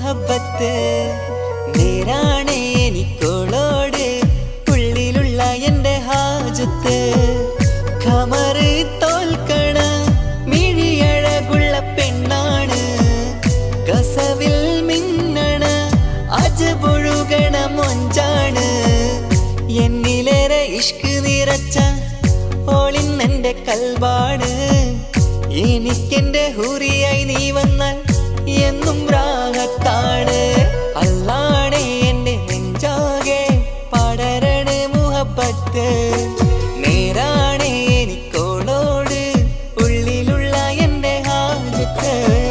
മുഹബത്ത് നേരാണേ എനിക്കോളോട് ഉള്ളിലുള്ള എൻ്റെ ഹാജത്ത് ഖമറ് തോൽക്കണ മിഴിയഴകുള്ള പെണ്ണാണ് കസവിൽ മിന്നണ അജബൊഴുകണ മൊഞ്ചാണ് എന്നിലേറെ ഇഷ്ക് നിറച്ച ഓളിന്നെൻ്റെ കൽബാണ് എനിക്കെൻ്റെ ഹൂറിയായി നീ വന്നാൽ എന്നും രാഗത്താണ് അല്ലാണേ എൻ്റെ നെഞ്ചാകെ പടരണ മുഹബത്ത് നേരാണേ എനിക്കോളോട് ഉള്ളിലുള്ള എൻ്റെ ഹാജത്ത്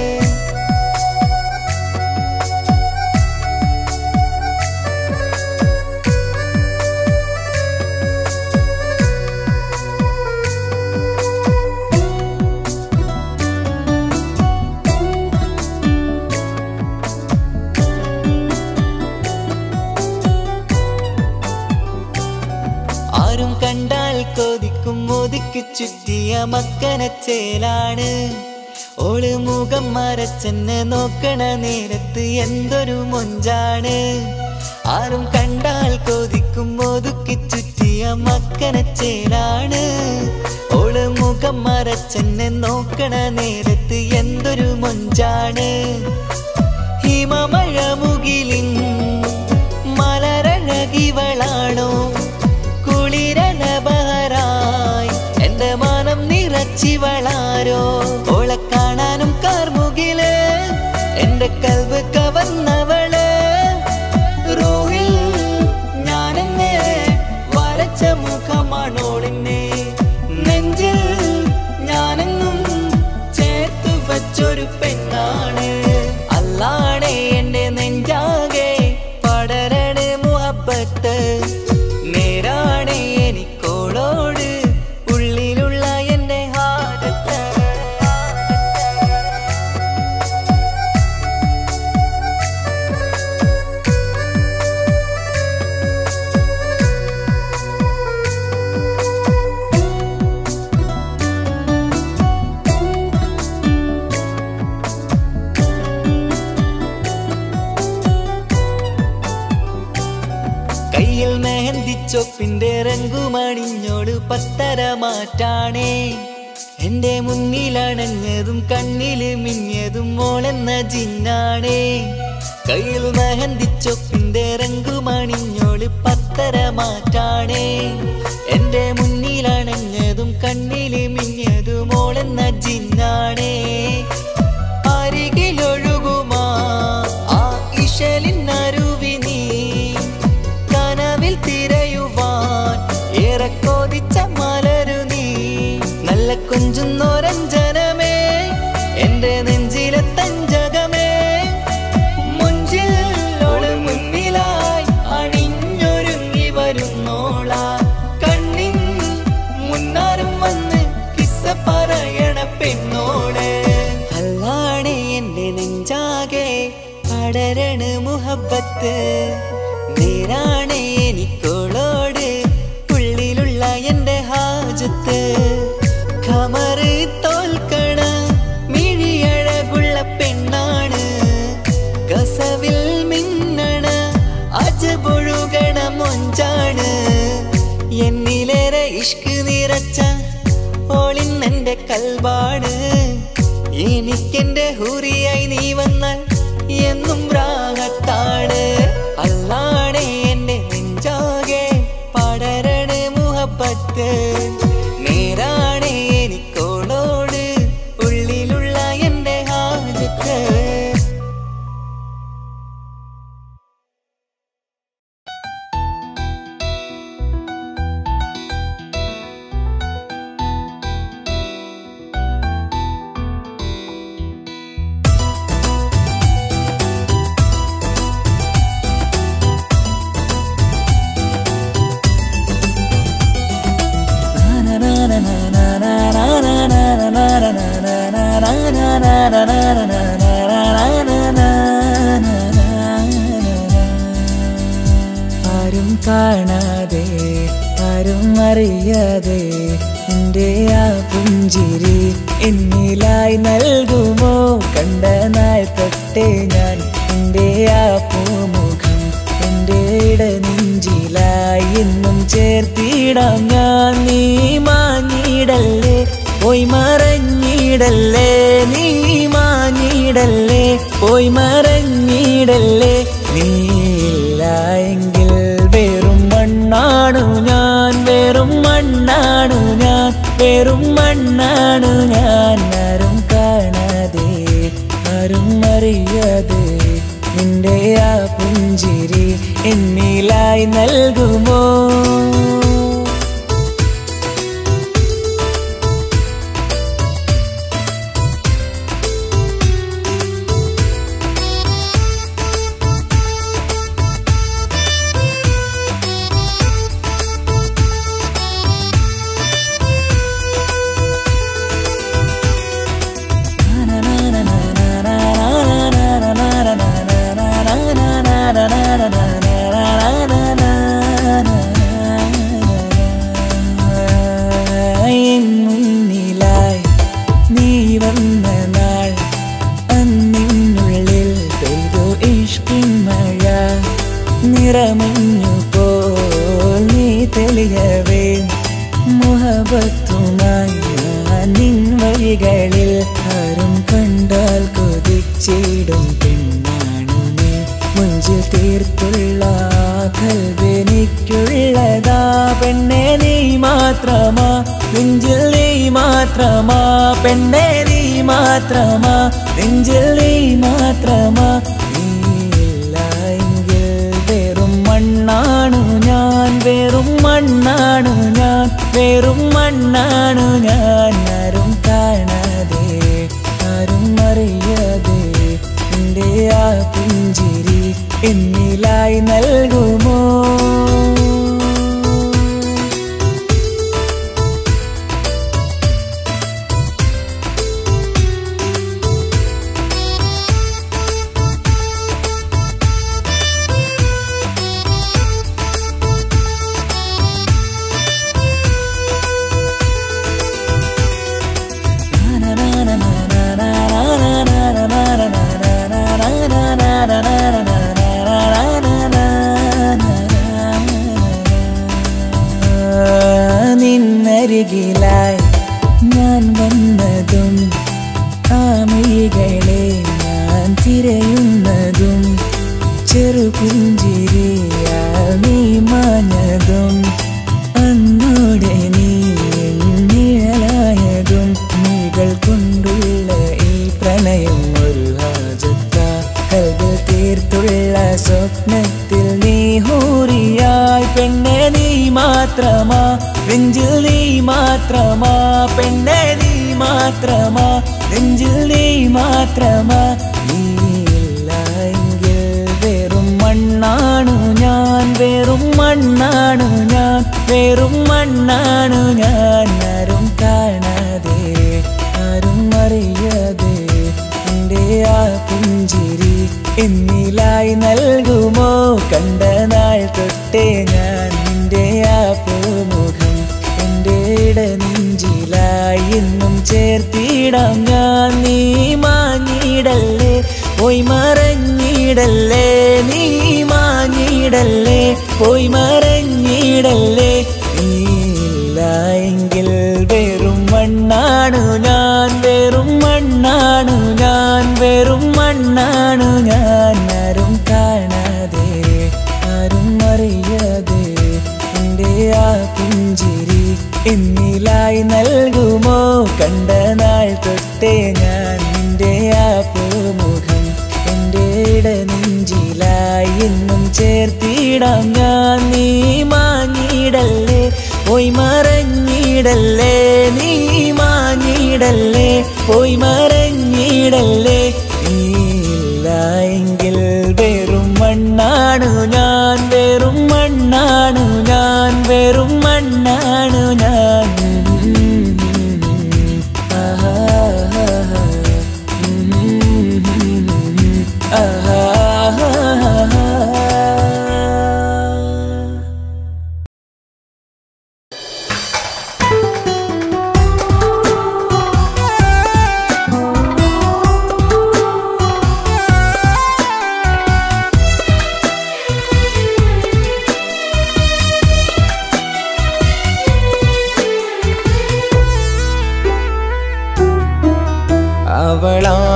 കണ്ടാൽ കൊതിക്കും ഒതുക്കി ചുറ്റിയ മക്കനച്ചേലാണ് ഓള് മുഖം മറച്ചെന്നെ നോക്കണ നേരത്ത് എന്തൊരു മൊഞ്ചാണ് ആരും കണ്ടാൽ കൊതിക്കും ഒതുക്കി ചുറ്റിയ മക്കനച്ചേലാണ് ഓള് മുഖം മറച്ചെന്നെ നോക്കണ നേരത്ത് എന്തൊരു മൊഞ്ചാണ് ഹിമമഴ മുകിലിൻ മലരഴകിവളാണോ കുളിരലബഹരായി എന്റെ മാനം നിറച്ചിവളാരോ ഓളെ കാണാനും കാർമുകില് എന്റെ കൽവ് കവർന്നവള് റൂഹിൽ ഞാനെന്നെ വരച്ച മുഖമാണോളിന്നെ നെഞ്ചിൽ ഞാനെന്നും ചേർത്തു വച്ചൊരു പെണ്ണാണ് അല്ലാണേ എന്റെ നെഞ്ചാകെ പടരണ മുഹബത്ത് നേരാണേ എനിക്കോളോട് ഉള്ളിലുള്ള എൻ്റെ ഹാജത്ത് കയ്യിൽ മെഹന്തിച്ചൊപ്പിന്റെ രംഗുമണിഞ്ഞോട് പത്തര മാറ്റാണേ എന്റെ മുന്നിലണഞ്ഞതും കണ്ണില് മിഞ്ഞതും മോളെന്ന ജിന്നാണേ കയ്യിൽ മെഹന്തിച്ചൊപ്പിന്റെ രംഗുമണിഞ്ഞോട് പത്തര മാറ്റാണേ എന്റെ മുന്നിലണഞ്ഞതും കണ്ണില് മിഞ്ഞതും മോളെന്ന ജിന്നാണേ അരികിലൊഴുകുമാ ആ ഇശലിനരുവി നീ കനവിൽ തിരയുവാൻ ഏറെ കൊതിച്ച മലരു നീ നല്ല കുഞ്ചുന്നോരഞ്ജനമേ എന്റെ നെഞ്ചിലെ തഞ്ചകമേ മുഞ്ചിൽ ഓള് മുന്നിലായി അണിഞ്ഞൊരുങ്ങി വരുന്നോള കണ്ണിൻ മുന്നാരും വന്ന് കിസ്സ പറയണ പെണ്ണോട് അല്ലാണേ എന്റെ നെഞ്ചാകെ പടരണ മുഹബത്ത് നേരാണേ എനിക്കോളോട് ഉള്ളിലുള്ള എൻ്റെ ഹാജത്ത് ഖമറ് തോൽക്കണ മിഴിയഴകുള്ള പെണ്ണാണ് കസവിൽ മിന്നണ അജബൊഴുകണ മൊഞ്ചാണ് എന്നിലേറെ ഇഷ്ക് നിറച്ച ഓളിന്നെൻ്റെ കൽബാണ് എനിക്കെൻ്റെ ഹൂറിയായി നീ വന്നാൽ എന്നും രാഗത്താണ് അല്ലാണേ എൻ്റെ നെഞ്ചാകെ പടരണ മുഹബത്ത് നേരാണേ എനിക്കോളോട് ഉള്ളിലുള്ള എൻ്റെ ഹാജത്ത് ആരും കാണാതെ ആരും അറിയാതെ എൻ്റെ ആ പുഞ്ചിരി എന്നിലായി നൽകുമോ കണ്ട നാൾ തൊട്ടേ ഞാൻ നിന്റെ ആ പൂമുഖം എൻ്റെ ഇടനെഞ്ചിലായി എന്നും ചേർത്തിടാം ഞാൻ. നീ മാഞ്ഞിടല്ലേ പോയി മറഞ്ഞിടല്ലേ, നീ മാഞ്ഞിടല്ലേ പോയി മറഞ്ഞിടല്ലേ. നീയില്ല എങ്കിൽ വെറും മണ്ണാണു ഞാൻ, വെറും മണ്ണാണു ഞാൻ, വെറും മണ്ണാണു ഞാൻ. ആരും കാണാതെ ആരും അറിയാതെ നിന്റെ ആ പുഞ്ചിരി എന്നിലായി നൽകുമോ? മുന്നിലായി നീ വന്ന നാൾ അന്നിനുള്ളിൽ പെയ്തു ഇഷ്കിൻ മഴ. നിറമഞ്ഞു പോൽ നീ തെളിയവേ മുഹബത്തുമായി ഞാൻ നിൻ വഴികളിൽ. ആരും കണ്ടാൽ കൊതിച്ചിടും പെണ്ണാണു നീ, മുഞ്ചിൽ തീർത്തുള്ള കൽബെനിക്കുള്ളതാ. പെണ്ണെ നീ മാത്രമാ, നെഞ്ചിൽ നീ മാത്രമാ, പെണ്ണെ നീ മാത്രമാ, നെഞ്ചിൽ നീ മാത്രമാ. നീയില്ല എങ്കിൽ വെറും മണ്ണാണു ഞാൻ, വെറും മണ്ണാണു ഞാൻ, വെറും മണ്ണാണു ഞാൻ. ആരും കാണാതെ ആരും അറിയാതെ നിന്റെ ആ പുഞ്ചിരി എന്നിലായി നൽകുമോ? നിന്നരികിലായി ഞാൻ വന്നതും ആമികളെ ഞാൻ തിരയുന്നതും ചെറുപുഞ്ചിരിയാൽ നീ മാഞ്ഞതും അന്നോടെ നീ നിഴലായതും നീകൾ കൊണ്ടുള്ള ഈ പ്രണയം ഒരു ഹാജത്ത കൽബിൽ തീർത്തുള്ള സ്വപ്നത്തിൽ നീ ഹൂറിയായി. പെണ്ണെ നീ മാത്രമാ, നെഞ്ചിൽ നീ മാത്രമാ, പെണ്ണെ നീ മാത്രമാ, നെഞ്ചിൽ നീ മാത്രമാ. നീയില്ല എങ്കിൽ വെറും മണ്ണാണു ഞാൻ, വെറും മണ്ണാണു ഞാൻ, വെറും മണ്ണാണു ഞാൻ. ആരും കാണാതെ ആരും അറിയാതെ നിന്റെ ആ പുഞ്ചിരി എന്നിലായി നൽകുമോ? കണ്ട നാൾ തൊട്ടേ ഞാൻ നിന്റെ ആ പൂമുഖം എൻ്റെ ഇടനെഞ്ചിലായി എന്നും ചേർത്തിടാം ഞാൻ. നീ മാഞ്ഞിടല്ലേ പോയി മറഞ്ഞിടല്ലേ, നീ മാഞ്ഞിടല്ലേ പോയി മറഞ്ഞിടല്ലേ. നീയില്ല എങ്കിൽ വെറും മണ്ണാണു ഞാൻ, വെറും മണ്ണാണു ഞാൻ, വെറും മണ്ണാണു ഞാൻ. ആരും കാണാതെ ആരും അറിയാതെ നിന്റെ ആ പുഞ്ചിരി എന്നിലായി നൽകുമോ? കണ്ട നാൾ തൊട്ടേ ഞാൻ നിന്റെ ആ പൂമുഖം എൻ്റെ ഇടനെഞ്ചിലായി എന്നും ചേർത്തിടാം ഞാൻ. നീ മാഞ്ഞിടല്ലേ പോയി മറഞ്ഞിടല്ലേ, നീ മാഞ്ഞിടല്ലേ പോയി മറഞ്ഞിടല്ലേ. നീയില്ല എങ്കിൽ വെറും മണ്ണാണു ഞാൻ, വെറും മണ്ണാണു ഞാൻ, വെറും മണ്ണാണു ഞാൻ.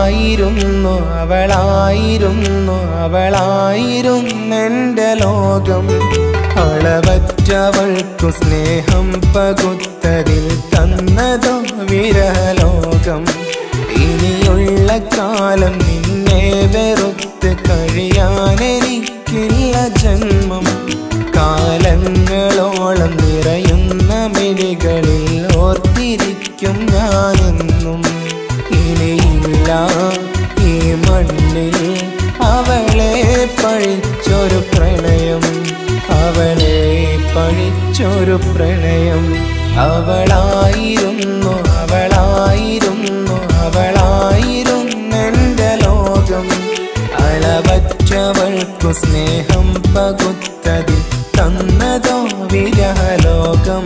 അവളായിരുന്നു അവളായിരുന്നു അവളായിരുന്നെൻ്റെ ലോകം. അളവറ്റവൾക്കു സ്നേഹം പകുത്തതിൽ തന്നതോ വിരഹലോകം. ഇനിയുള്ള കാലം നിന്നെ വെറുത്ത് കഴിയാനെനിക്കില്ല ജന്മം. കാലങ്ങളോളം നിറയുന്ന മിഴികളിൽ ഓർത്തിരിക്കും ഞാനെന്നും. ഇനിയില്ല ഈ മണ്ണിൽ അവളെ പഴിച്ചൊരു പ്രണയം, അവളെ പഴിച്ചൊരു പ്രണയം. അവളായിരുന്നു അവളായിരുന്നു അവളായിരുന്നെൻ്റെ ലോകം. അളവറ്റവൾക്കു സ്നേഹം പകുത്തതിൽ തന്നതോ വിരഹലോകം.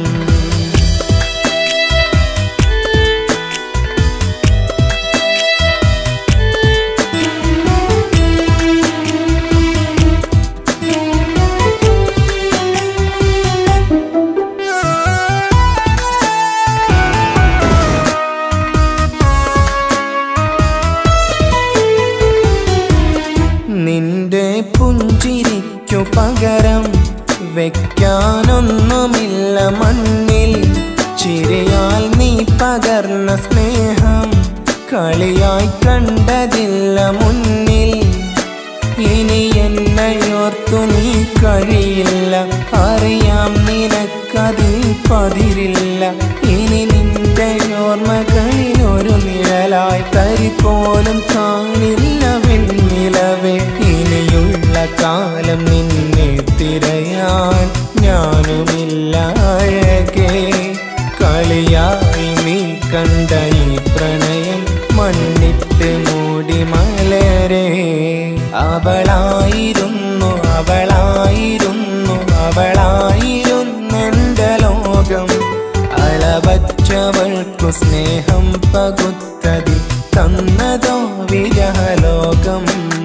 നിന്റെ പുഞ്ചിരിക്കു പകരം വെക്കാനൊന്നുമില്ല മണ്ണിൽ. ചിരിയാൽ നീ പകർന്ന സ്നേഹം കളിയായി കണ്ടതില്ല മുന്നിൽ. ഇനി എന്നയോർത്തു നീ കഴിയില്ല, അറിയാം നിനക്കതിൽ പതിരില്ല. ഇനി നിന്റെ ഓർമ്മകളിലൊരു നിഴലായി തരി പോലും കാണില്ല വെണ്ണിലവേ. ഇനിയുള്ള കാലം നിന്നെ തിരയാൻ ഞാനുമില്ല അഴകേ. കളിയായി നീ കണ്ട ഈ പ്രണയം മണ്ണിട്ട് മൂടി മലരേ. അവളായിരുന്നു അവളായിരുന്നു അവളായിരുന്നെൻ്റെ ലോകം. അളവറ്റവൾക്കു സ്നേഹം പകുത്തതിൽ തന്നതോ വിരഹലോകം.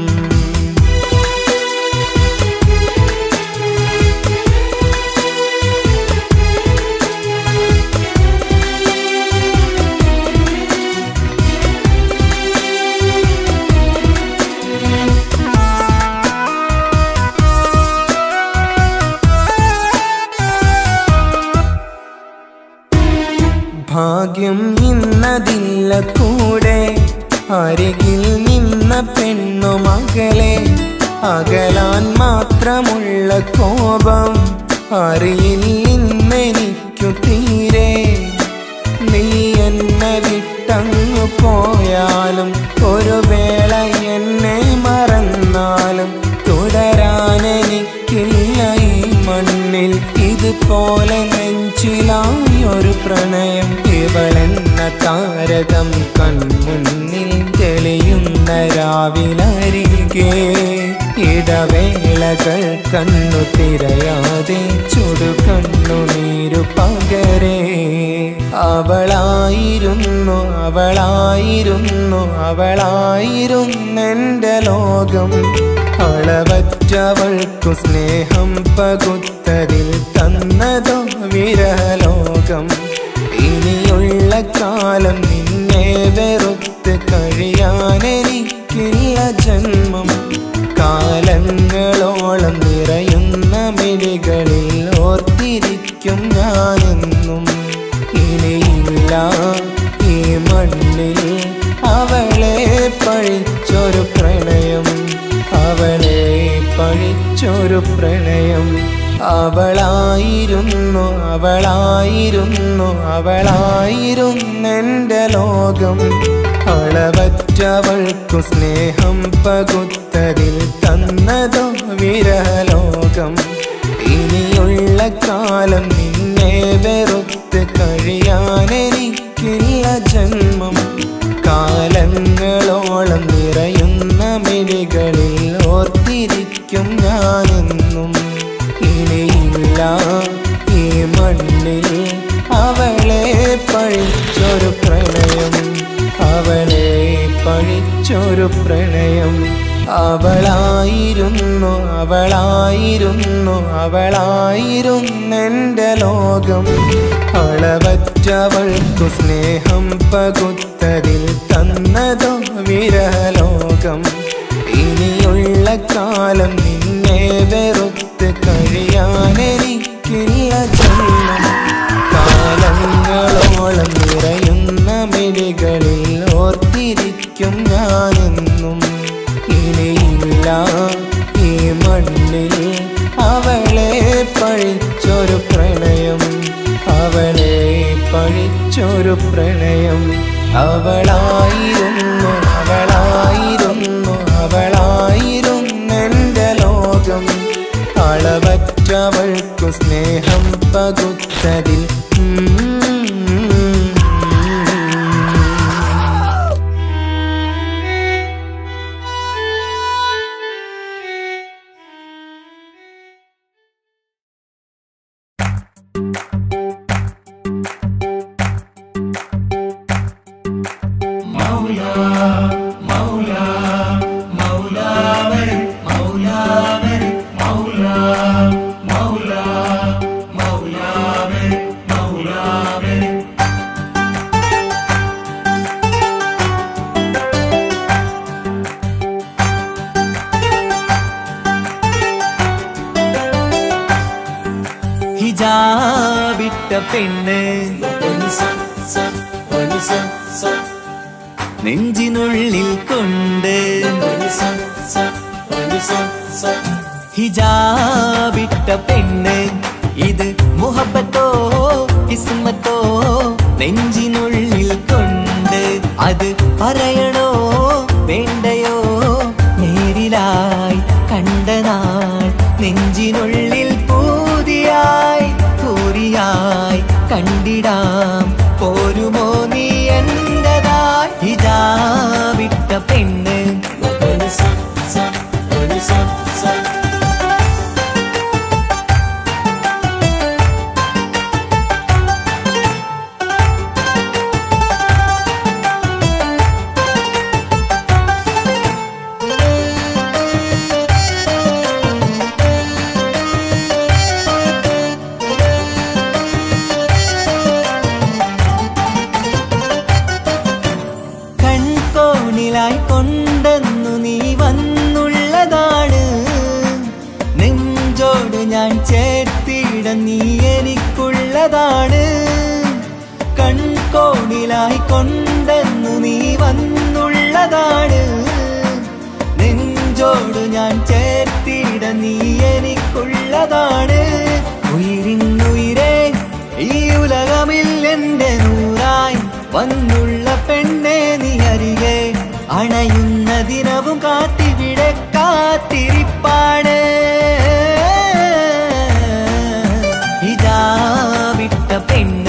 ഭാഗ്യം ഇന്നതില്ല കൂടെ, അരികിൽ നിന്ന പെണ്ണു മകളെ. അകലാൻ മാത്രമുള്ള കോപം അറിയില്ലെനിക്കു തീരെ. നീ എന്നെ വിട്ടങ്ങു പോയാലും ഒരു വേള എന്നെ മറന്നാലും തുടരാനെനിക്കില്ല ഈ മണ്ണിൽ. ഇതുപോലെ നെഞ്ചിലായൊരു പ്രണയം. ഇവളെന്ന താരകം കൺമുന്നിൽ തെളിയുന്ന രാവിലരികെ. ഇടവേളകൾ കണ്ണു തിരയാതെ ചുടുകണ്ണുനീരു പകരേ. അവളായിരുന്നു അവളായിരുന്നു അവളായിരുന്നെൻ്റെ ലോകം. അളവറ്റവൾക്കു സ്നേഹം പകുത്തതിൽ തന്നതോ വിരഹലോകം. ഇനിയുള്ള കാലം നിന്നെ വെറുത്ത് കഴിയാനെനിക്കില്ല ജന്മം. കാലങ്ങളോളം നിറയുന്ന മിഴികളിൽ ഓർത്തിരിക്കും ഞാനെന്നും. ഇനിയില്ല ഈ മണ്ണിൽ അവളെ പഴിച്ചൊരു പ്രണയം, അവളെ പഴിച്ചൊരു പ്രണയം. അവളായിരുന്നു അവളായിരുന്നു അവളായിരുന്നെൻ്റെ ലോകം. അളവറ്റവൾക്കു സ്നേഹം പകുത്തതിൽ തന്നതോ വിരഹലോകം. ഇനിയുള്ള കാലം നിന്നെ വെറുത്ത് കഴിയാനെനിക്കില്ല ജന്മം. കാലങ്ങളോളം നിറയുന്ന മിഴികളിൽ ഓർത്തിരിക്കും ഞാനെന്നും. ഇനിയില്ല ഈ മണ്ണിൽ അവളെ പഴിച്ചൊരു പ്രണയം, അവളെ പഴിച്ചൊരു പ്രണയം. അവളായിരുന്നു അവളായിരുന്നെൻ്റെ ലോകം. അളവറ്റവൾക്കു സ്നേഹം പകുത്തതിൽ തന്നതോ വിരഹലോകം. ഇനിയുള്ള കാലം നിന്നെ വെറുത്ത് കഴിയാനെനിക്കില്ല ജന്മം. കാലങ്ങളോളം നിറയുന്ന മിഴികളിൽ ഓർത്തിരിക്കും ഞാനെന്നും. ഇനിയില്ല ഈ മണ്ണിൽ അവളെ പഴിച്ചൊരു പ്രണയം, അവളെ പഴിച്ചൊരു പ്രണയം. അവളായിരുന്നെൻ്റെ ലോകം. അളവറ്റവൾക്കു സ്നേഹം പകുത്തതിൽ ഹിജാബിട്ട പെണ്ണ് നെഞ്ചിനുള്ളിൽ കൊണ്ട്. ഹിജാബിട്ട പെണ്ണ് ഇത് മുഹബത്തോ കിസ്മത്തോ നെഞ്ചിനുള്ളിൽ കൊണ്ട്. അത് പറയണോ വേണ്ടയോ നേരിലായി കണ്ട നാൾ നെഞ്ചിനുള്ളിൽ പൂതിയായി പൂരിയായി കണ്ടിടാം. പോരുമോ നീ എന്റതായി ഹിജാബിട്ട പെണ്ണ്. കൊണ്ടെന്നു നീ വന്നുള്ളതാണ് നെഞ്ചോട് ഞാൻ ചേർത്തിട നീ എനിക്കുള്ളതാണ്. കൺകോണിലായി കൊണ്ടെന്നു നീ വന്നുള്ളതാണ് നെഞ്ചോട് ഞാൻ ചേർത്തിട നീ എനിക്കുള്ളതാണ്. ഉയിരിന്നുയിരേ ഈ ഉലകമിൽ എന്റെ നൂറായി വന്നുള്ള പെണ്ണെ നീ അരികെ അണയുന്ന ദിനവും കാത്തിവിടെ കാത്തിരിപ്പാണ്. ഹിജാബിട്ട പെണ്ണ്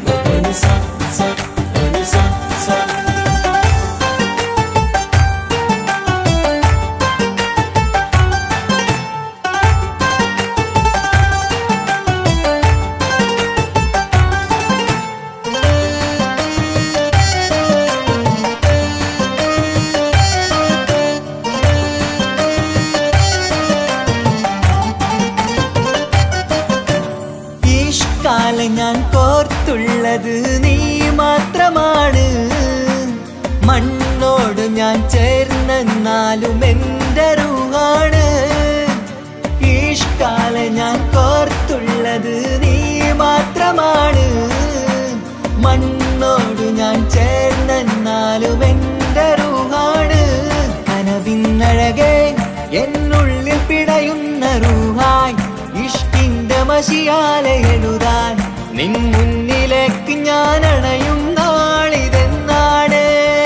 ഞാൻ കോർത്തുള്ളത് നീ മാത്രമാണ്. മണ്ണോട് ഞാൻ ചേർന്നെന്നാലും എൻ്റെ റൂഹാണ്. ഈഷ്കാല ഞാൻ കോർത്തുള്ളത് നീ മാത്രമാണ്. മണ്ണോട് ഞാൻ ചേർന്നെന്നാലും എൻ്റെ റൂഹാണ്. കനവിന്നഴകെ എന്നുള്ളിൽ പിടയുന്ന റൂഹായി ഇഷ്കിന്റെ മഷിയാലെ എഴുതാൻ നിൻ മുന്നിലേക്ക് ഞാൻ അണയും നാളിതെന്നാണ്.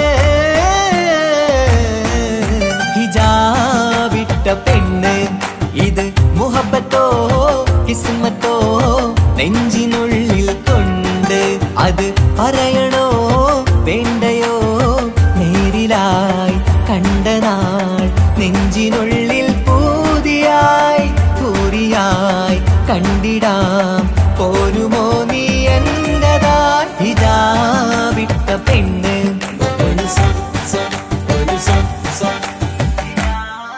ഹിജാബിട്ട പെണ്ണ് ഇത് മുഹബത്തോ കിസ്മത്തോ നെഞ്ചിനുള്ളിൽ കൊണ്ട്. അത് പറയണോ വേണ്ടയോ നേരിലായി കണ്ട നാൾ നെഞ്ചിനുള്ളിൽ പൂതിയായി പൂരിയായി കണ്ടിടാം. പോരുമോ നീ എന്റതായി ഹിജാബിട്ട പെണ്ണ്.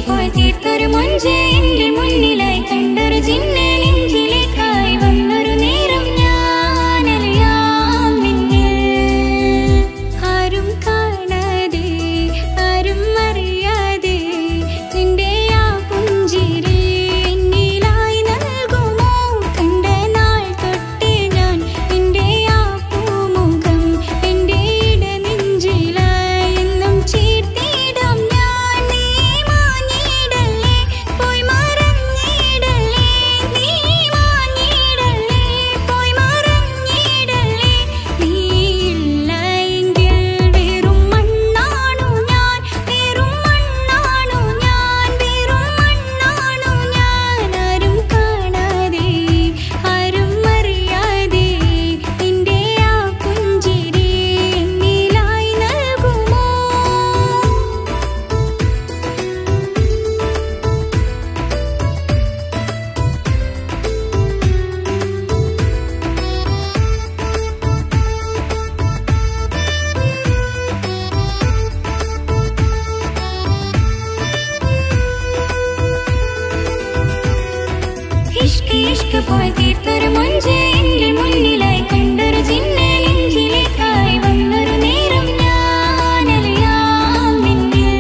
പോയി തീർത്തൊരു മൊഞ്ച് എന്റെ മുന്നിലായി കണ്ടൊരു ജിന്നെ നെഞ്ചിലേക്കായി വന്നൊരു നേരം ഞാൻ അലയാം നിന്നിൽ. ആരും കാണാതെ ആരും അറിയാതെ നിന്റെ ആ പുഞ്ചിരി എന്നിലായി നൽകുമോ? കണ്ട നാൾ തൊട്ടേ ഞാൻ നിന്റെ ആ പൂമുഖം എന്റെ ഇടനെഞ്ചിലായി എന്നും ചേർത്തിടാം ഞാൻ. നീ മാഞ്ഞിടല്ലേ പോയി മറഞ്ഞിടല്ലേ, നീ മാഞ്ഞിടല്ലേ പോയി മറഞ്ഞിടല്ലേ. നീ ഇല്ല എങ്കിൽ വെറും മണ്ണാണു ഞാൻ, വെറും മണ്ണാണു ഞാൻ, വെറും മണ്ണാണു ഞാൻ. ആരും കാണാതെ ആരും അറിയാതെ നിന്റെ ആ പുഞ്ചിരി എന്നിലായി നൽകുമോ? ഇഷ്ക് ഇഷ്ക് പോയി തീർത്തൊരു മൊഞ്ച് എന്റെ മുന്നിലായി കണ്ടൊരു ജിന്നെ നെഞ്ചിലേക്കായി വന്നൊരു നേരം ഞാൻ അലയാം നിന്നിൽ.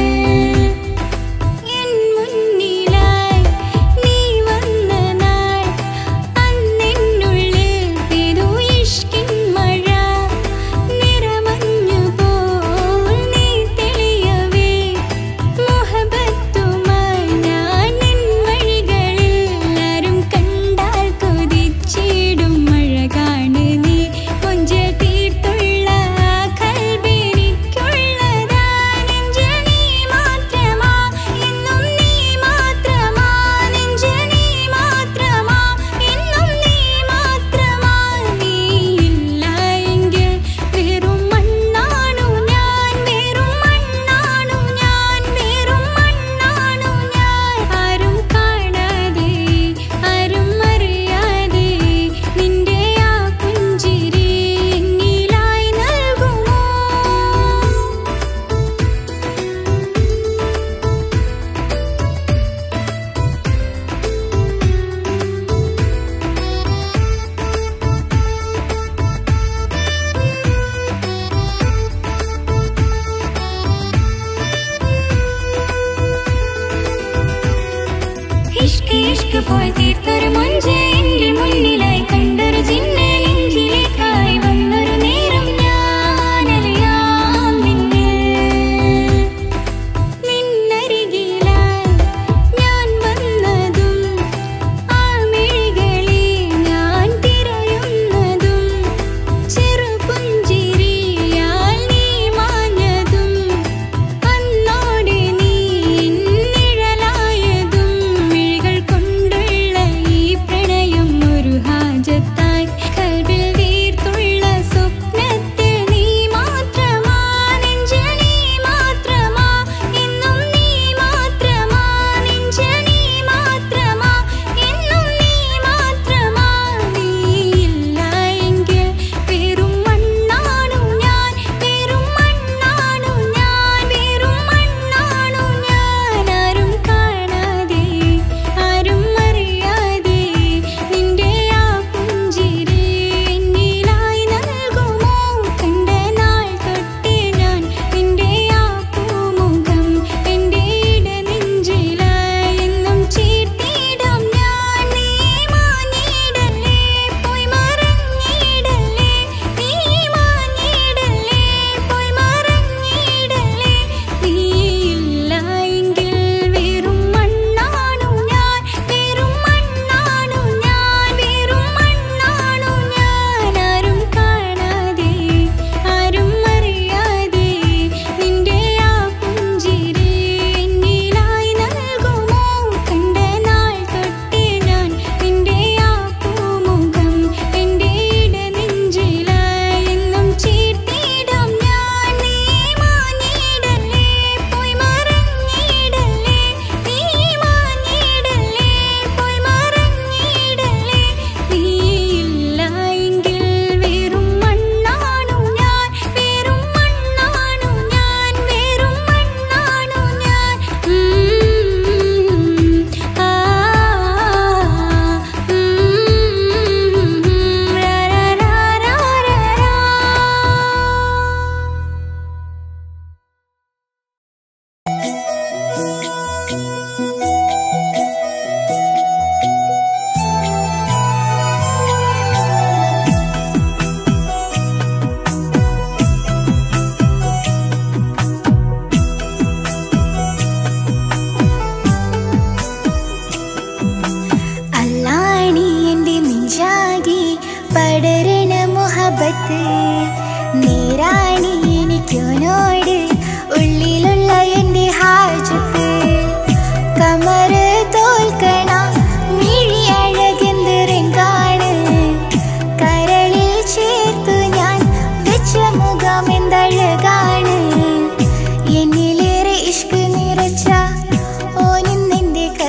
എൻ മുന്നിലായി നീ വന്ന നാൾ അന്നെന്നുള്ളിൽ പെയ്തു ഇഷ്കിൻ മഴ. നിറമഞ്ഞു പോൽ നീ തെളിയവേ മുഹബത്തുമായി ഞാൻ നിൻ വഴികളിൽ. ആരും കണ്ടാൽ കൊതിച്ചിടും മഴ കാണ് നീ കൊഞ്ചൽ തീർത്തുള്ള ആ കൽബെനിക്കുള്ളതാ. നെഞ്ചിൽ നീ മാത്രമാ എന്നും നീ മാത്രമാ, നെഞ്ചിൽ നീ മാത്രമാ എന്നും നീ മാത്രമാ. നീ ഇല്ല എങ്കിൽ വെറും മണ്ണാണു ഞാൻ, വെറും മണ്ണാണു ഞാൻ, വെറും മണ്ണാണു ഞാൻ. ആരും കാണാതെ ആരും അറിയാതെ നിന്റെ ആ പുഞ്ചിരി എന്നിലായി നൽകുമോ? ഇഷ്ക് ഇഷ്ക് പോയി തീർത്തൊരു മൊഞ്ച് എന്റെ മുന്നിലായി കണ്ടൊരു ജിന്നെ നെഞ്ചിലേക്കായി വന്നൊരു നേരം ഞാൻ അലയാം നിന്നിൽ. നിന്നരികിലായി ഞാൻ വന്നതും ആ മിഴികളെ ഞാൻ തിരയുന്നതും ചെറുപുഞ്ചിരിയാൽ നീ മാഞ്ഞതും അന്നോടെ നീ നിഴലായതും മിഴികൾ കൊണ്ടുള്ള ഈ പ്രണയം ഒരു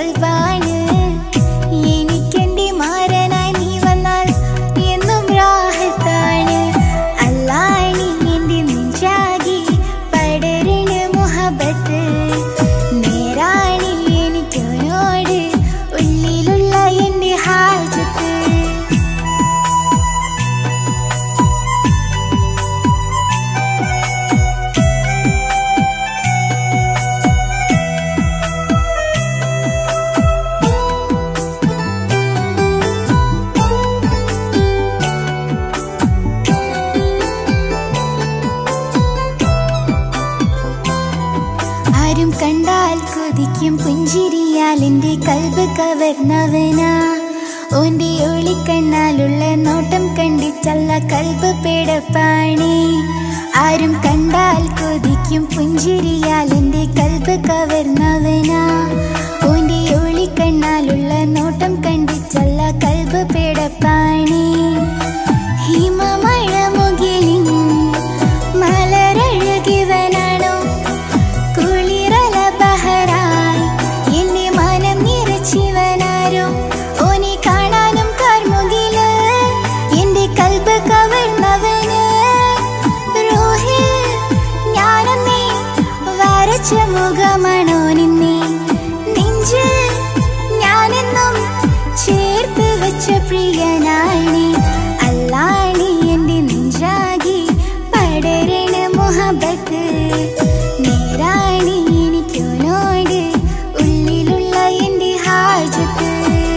കൽബാണ് എനിക്കെന്റെ മാരനായി നീ വന്നാൽ എന്നും രാഹത്താണ് അല്ലാണി എന്റെ നെഞ്ചാകി പടരണ മുഹബത്ത് നേരാണി എനിക്കോനോട് ഉള്ളിലുള്ള എന്റെ ഹാജത്ത് ആരും കണ്ടാൽ കൊതിക്കും പുഞ്ചിരിയാൽ എന്റെ കൽബ് കവർന്നവനാ ഓന്റെ ഒളിക്കണ്ണാലുള്ള നോട്ടം കണ്ടിച്ചല്ല കൽബ് പേടപ്പാണി ആരും കണ്ടാൽ കൊതിക്കും പുഞ്ചിരിയാൽ എന്റെ കൽബ് കവർന്നവനാ ഓന്റെ ഒളിക്കണ്ണാലുള്ള നോട്ടം കണ്ടിച്ചല്ല കൽബ് പേടപ്പാണി ഹിമമഴ മുകിലിൻ മലരഴകിവനാണോ കുളിരല ബഹറായി എന്റെ മനം നിറച്ചിവനാരോ ഓനെ കാണാനും കാർമുകില് എന്റെ കൽബ് കവർന്നവന് റൂഹിൽ ഞാനെന്നേ വരച്ച മുഖമാണോ നിന്നെ നെഞ്ചിൽ ഞാനെന്നും ചേർത്ത് വെച്ച പ്രിയനാണി അല്ലാണി എന്റെ നെഞ്ചാകി പടരണ മുഹബത്ത് നേരാണി എനിക്കോനോട് ഉള്ളിലുള്ള എന്റെ ഹാജത്ത്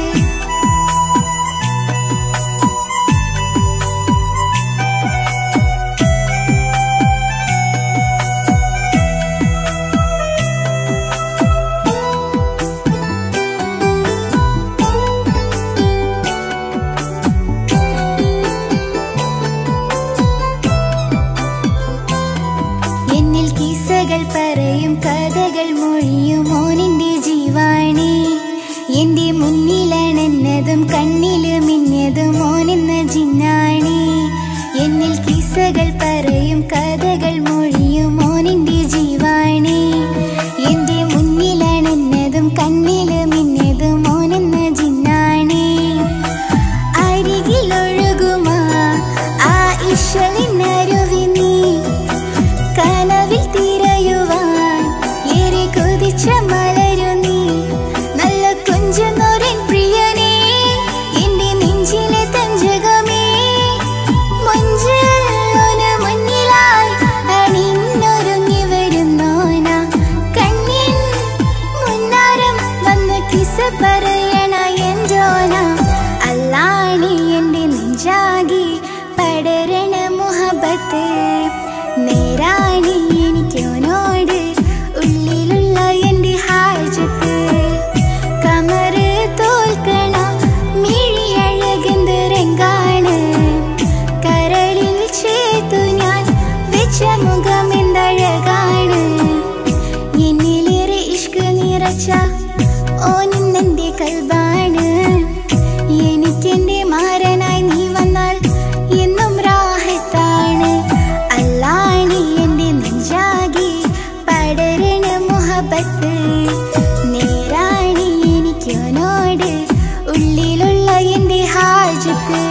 എന്നിൽ കിസ്സകൾ പറയും കഥകൾ മൊഴിയും ഓനിന്റെ ജീവാണി എന്റെ മുന്നിലണന്നതും കണ്ണില് മിന്നതും ഓനെന്ന ജിന്നാണി എന്നിൽ കിസ്സകൾ പറയും കഥകൾ മൊഴിയും ഓനിന്റെ ജീവാണി എന്റെ മുന്നിലണന്നതും കണ്ണില് മിന്നതും ഓനെന്ന ജിന്നാണി അരികിലൊഴുകുമാ ആ ഇഷലിനരുവി നീ കനവിൽ തിരയുവാൻ ഏറെ കൊതിച്ച മലരു നീ നല്ല കുഞ്ചനോരൻ പ്രിയനേ എന്റെ നെഞ്ചിലെ തഞ്ചകമേ മുഞ്ചോന മുന്നിലായി അണിഞ്ഞൊരുങ്ങി വരുന്നോന കണ്ണിൻ മുന്നാരം വന്ന് കിസ പറയണ എന്തോന അല്ലാണി എന്റെ നെഞ്ചാകി പടരണ മുഹബത്ത് നേരാണി എനിക്കോനോട് ഉള്ളിലുള്ള എന്റെ ഹാജത്ത് കമറ് തോൽക്കണ മിഴിയഴകെന്ത് രംഗാണ് കരളിൽ ചേർത്തു ഞാൻ വെച്ച മുഖം എന്തഴകാണ് എന്നിലേറെ ഇഷ്ക് നിറച്ച ഓനിന്നെന്റെ കൽബാണ് എനിക്കെന്റെ മാരനായി നീ വന്നാൽ എന്നും രാഹത്താണ് അല്ലാണി എന്റെ നെഞ്ചാകി പടരണ മുഹബത്ത് നേരാണി എനിക്കോനോട് ഉള്ളിലുള്ള എന്റെ ഹാജത്ത്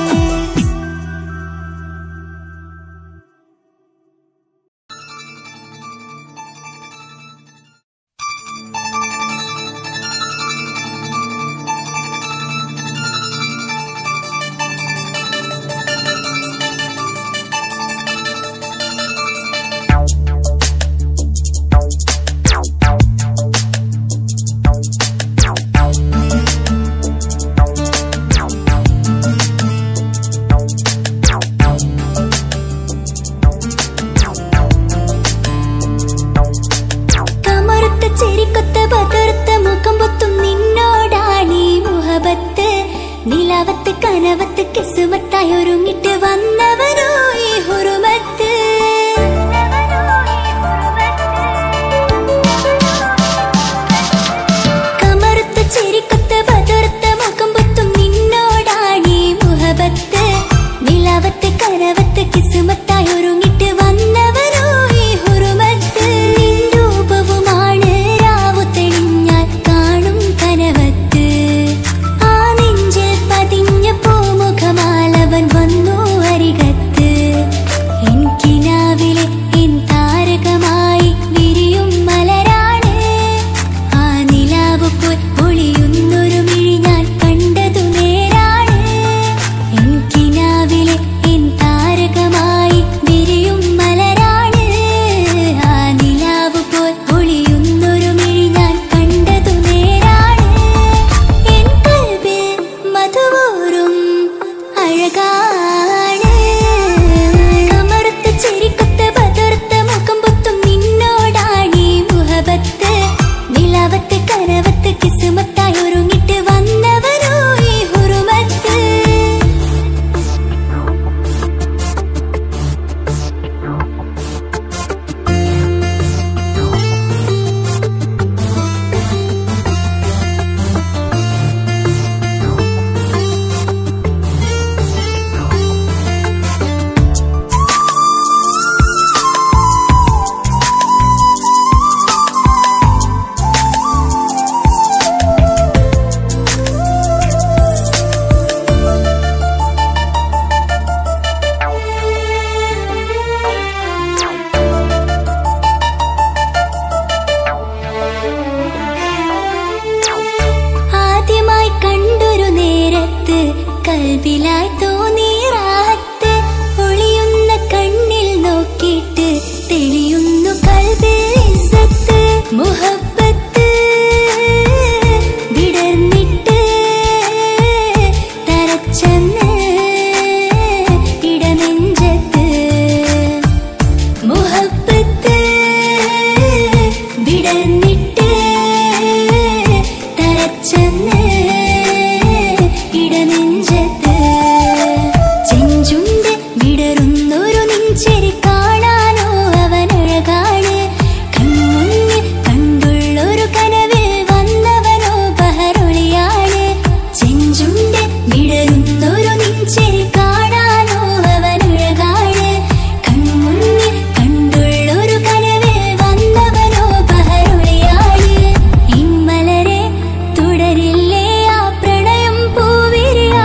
കൽബിലായി തോന്നി റാഹത്ത് ഒളിയുന്ന കണ്ണിൽ നോക്കിയിട്ട് തെളിയുന്നു കൽബിൽ ഇസ്സത്ത് മുഹബ്ബത്ത് വിടർന്നിട്ട് തരച്ചെന്ന് ഇടനെഞ്ചത്ത് മുഹബ്ബത്ത് വിടർന്നിട്ട് തരച്ചെന്ന് ഇടനെഞ്ചത്ത് ചെഞ്ചുണ്ട് വിടരുന്നൊരു നെഞ്ചരി കാണാനോ അവനഴകാണ് കൺമുന്നിൽ കണ്ടുള്ളൊരു കനവിൽ വന്നവനോ ബഹറൊളിയാണ് ചെഞ്ചുണ്ട് വിടരുന്നൊരു നെഞ്ചരി കാണാനോ അവനഴകാണ് കൺമുന്നിൽ കണ്ടുള്ളൊരു കനവിൽ വന്നവനോ ബഹറൊളിയാണ് ഇമ്മലരെ തുടരില്ലേ ആ പ്രണയം പൂവിരിയാ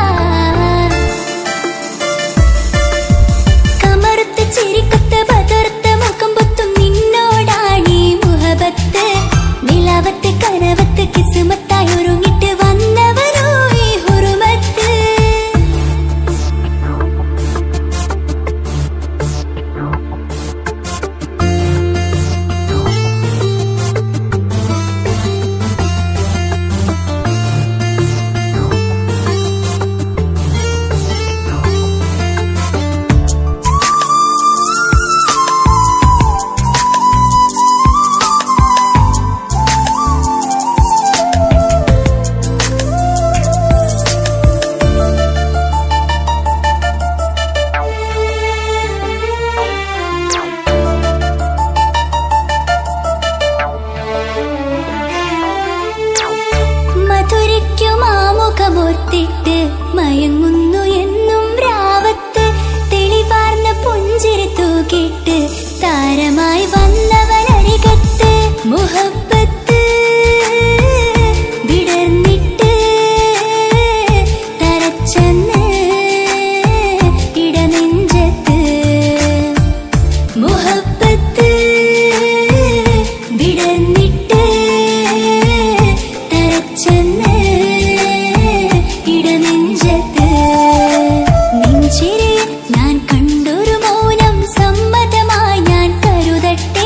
കമറുത്ത ചിരിക്കത്ത് ബദർത്ത മുഖം പൊത്തും നിന്നോടാണീ മുഹബത്ത് നിലവത്ത് കനവത്ത് കിസ്മത്തായി ഒരുങ്ങിട്ട് വന്നവനോ ഈ ഹുറുമത്ത് മധുരിക്കുമാമുഖമോർത്തിട്ട് മയങ്ങുന്നു എന്നും രാവത്ത് തെളിവാർന്ന പുഞ്ചിരി തൂക്കിട്ട് താരമായി വന്നവനരികത്ത് മുഹബ്ബത്ത് വിടർന്നിട്ട് തരച്ചെന്ന് ഇടനെഞ്ചത്ത് മുഹബ്ബത്ത് വിടർന്നിട്ട് തരച്ചെന്ന് ഇടനെഞ്ചത്ത് നെഞ്ചിരിയിൽ ഞാൻ കണ്ടൊരു മൗനം സമ്മതമായി ഞാൻ കരുതട്ടെ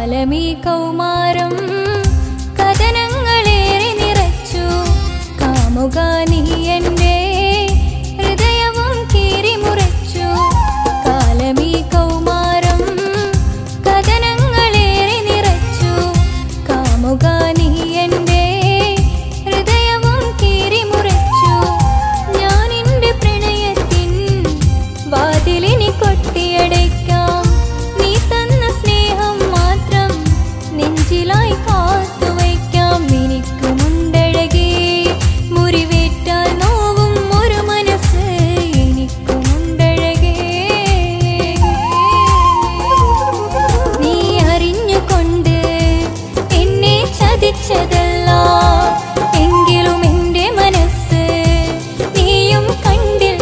കാലമീ കൗമാരം കഥനങ്ങളേറെ നിറച്ചു. കാമുക നീ എൻ്റെ ഹൃദയവും കീറിമുറിച്ചു. കാലമീ കൗമാരം കഥനങ്ങളേറെ നിറച്ചു. കാമുക നീ എൻ്റെ ഹൃദയവും കീറിമുറിച്ചു. ഞാൻ എൻ്റെ പ്രണയത്തിൻ വാതിലിനി കൊട്ടിയടയ്ക്കാം. നീ തന്ന സ്നേഹം മാത്രം നെഞ്ചിലായി കാത്തുവയ്ക്കാം. എനിക്കുമുണ്ടഴകേ മുറിവേറ്റാൽ നോവും ഒരു മനസ്സ്. എനിക്കുമുണ്ടഴകേ നീ അറിഞ്ഞുകൊണ്ട് എന്നെ ചതിച്ചതല്ല. എങ്കിലും എൻ്റെ മനസ്സ് നീയും കണ്ടില്ല.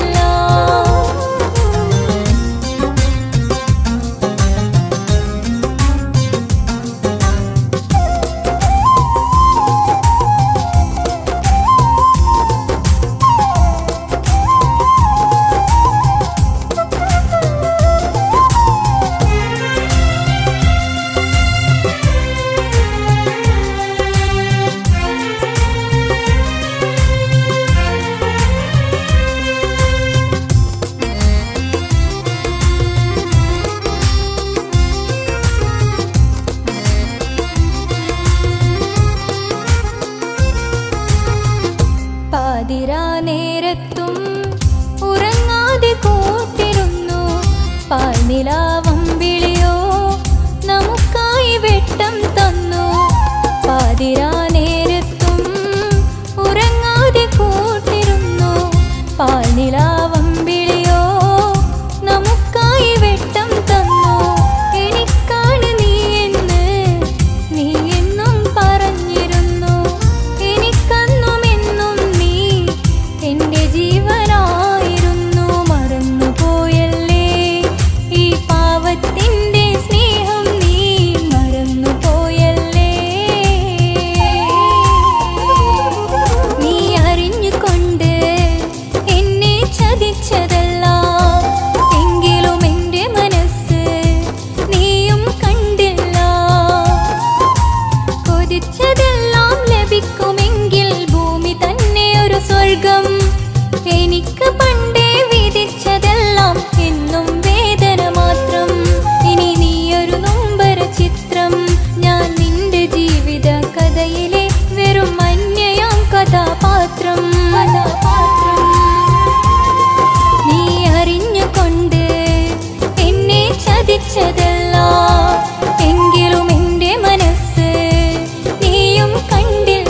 പാതിരാ നേരത്തും ഉറങ്ങാതെ കൂട്ടിരുന്നു. പാൽനിലാവം വിളിയോ നമുക്കായി വെട്ടം തന്നു. പാതിരാ നേരത്തും ഉറങ്ങാതെ കൂട്ടിരുന്നു. പാൽനിലാവം വിളിയോ നമുക്കായി വെട്ടം തന്നു. എനിക്കാണ് നീ എന്ന് നീ എന്നും പറഞ്ഞിരുന്നു. എനിക്കന്നും എന്നും നീ എൻ്റെ ജീവനായിരുന്നു. മറന്നുപോയല്ലേ ഈ പാവത്തിൻ്റെ സ്നേഹം. നീ മറന്നുപോയല്ലേ. നീ അറിഞ്ഞുകൊണ്ട് എന്നെ ചതിച്ചതല്ല. എങ്കിലും എൻ്റെ മനസ്സ് നീയും കണ്ടില്ല. കൊതിച്ചതെല്ലാം ലഭിക്കുമെങ്കിൽ ഭൂമി തന്നെ ഒരു സ്വർഗം. എനിക്ക് പണ്ടേ വിധിച്ചതെല്ലാം എന്നും വേദന മാത്രം. ഇനി നീയൊരു നൊമ്പര ചിത്രം. ഞാൻ നിന്റെ ജീവിത കഥയിലെ വെറും അന്യയാം കഥാപാത്രം. നീ അറിഞ്ഞുകൊണ്ട് എന്നെ ചതിച്ചതല്ല. എങ്കിലും എൻ്റെ മനസ്സ് നീയും കണ്ടില്ല.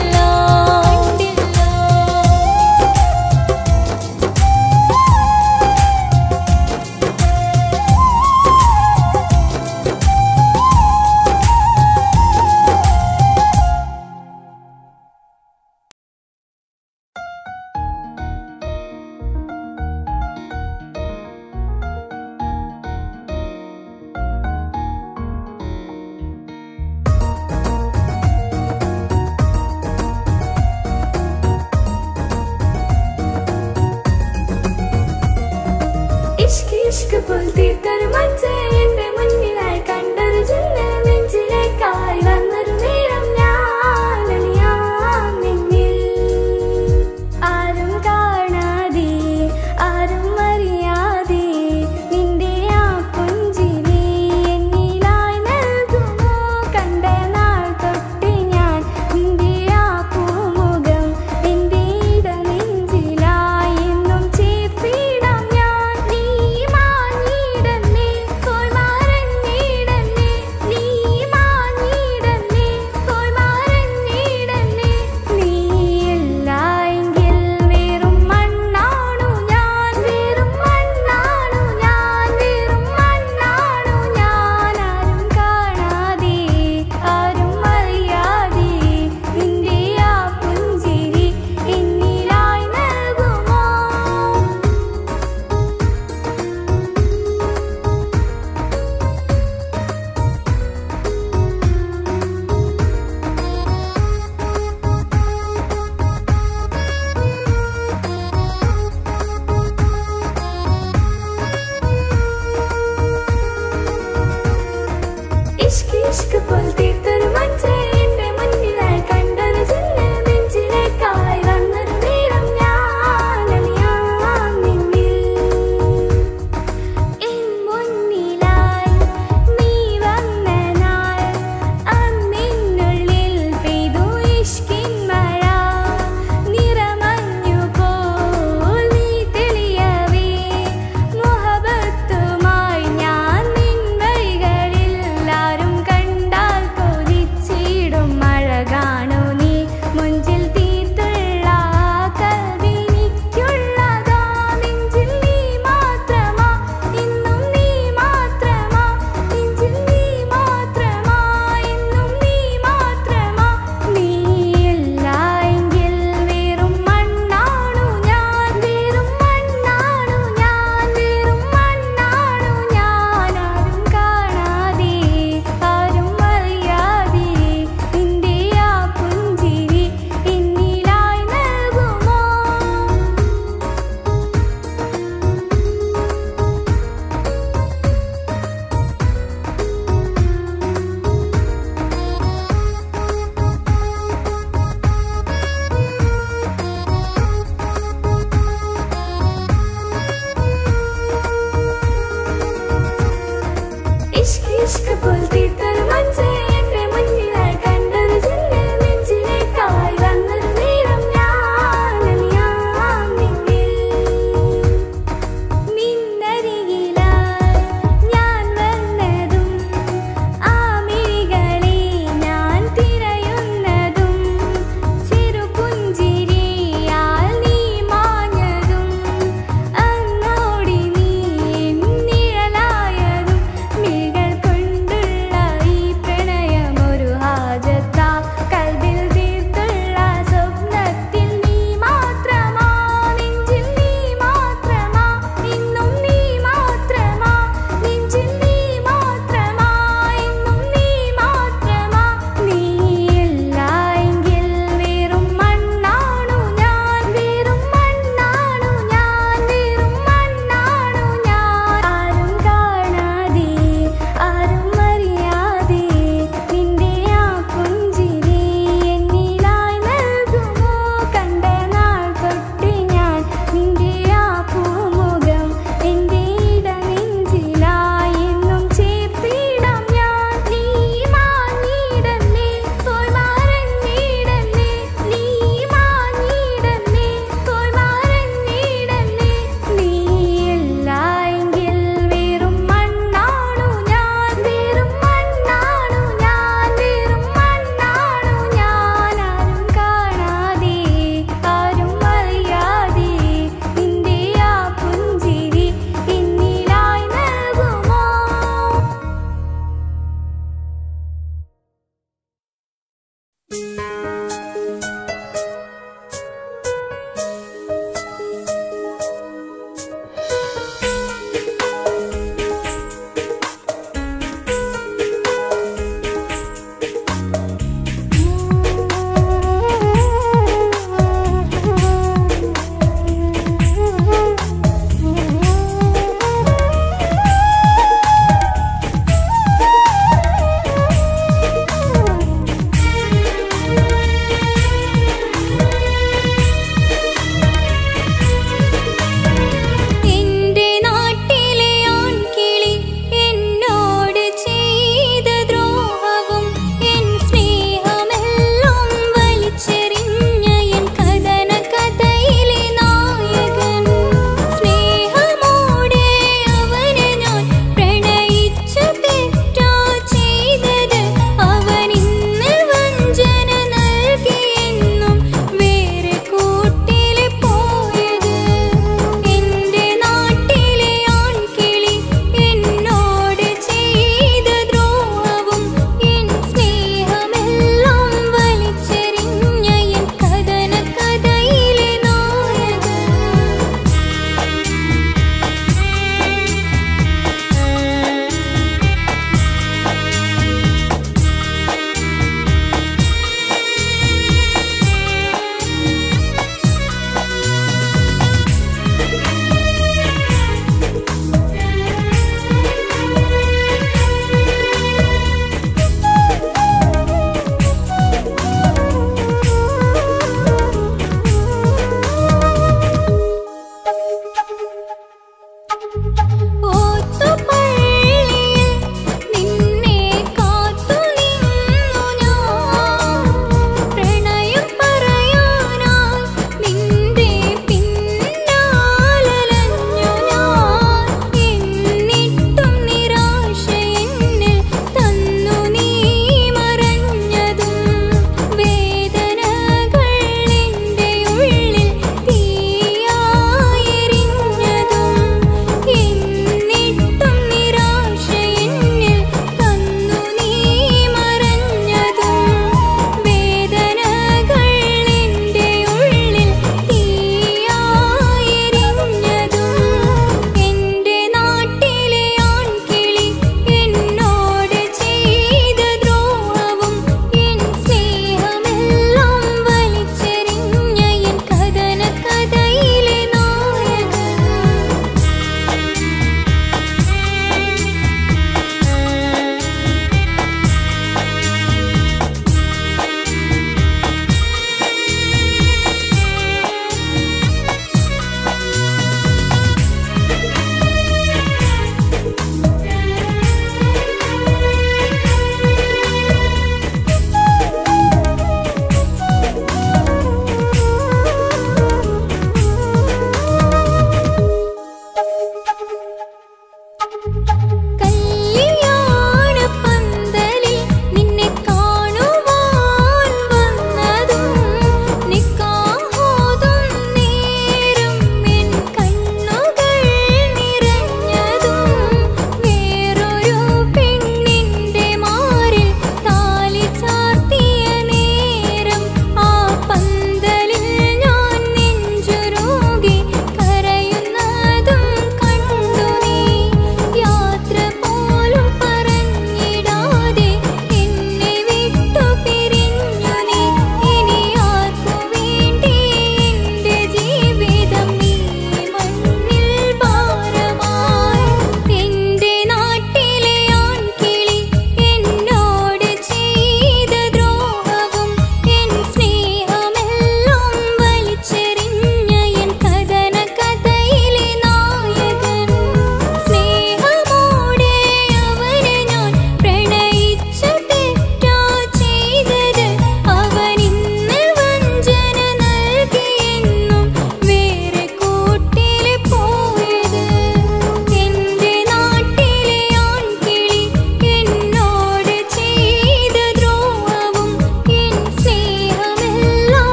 ഇഷ്ക് ഇഷ്ക് പോൽ തീർത്തൊരു മഞ്ച് എന്റെ മുന്നിലായി കണ്ടൊരു ജിന്ന്. നെഞ്ചിലേക്കായി വന്നൊരു നേരം ഞാൻ അലിയാം നിന്നിൽ. ആരും കാണാതെ ആരും അറിയാതെ നിന്റെ ആ പുഞ്ചിരി എന്നിലായി നൽകുമോ? കണ്ട നാൾ തൊട്ട് ഞാൻ നിന്റെ ആ പൂമുഖം എന്റെ ഇടനെഞ്ചിലായി എന്നും ചേർത്തിടാം ഞാൻ. നീ മാഞ്ഞിടും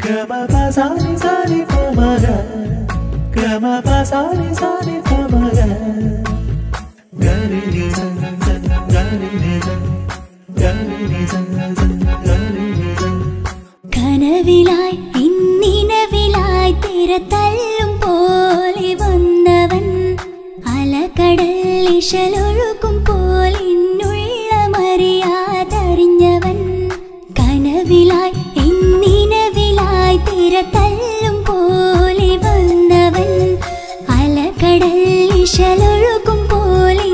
കനവിലായി ഇന്നിനവിലായി തിരതല്ലും പോലെ വന്നവൻ അലകടൽ ഇശലൊഴുകും പോലെ മറിയാതറിഞ്ഞവൻ കനവിലായി ഇന്നിനവിലായി തിരതല്ലും പോലെ വന്നവൻ അലകടൽ ഇശലൊഴുകും പോലെ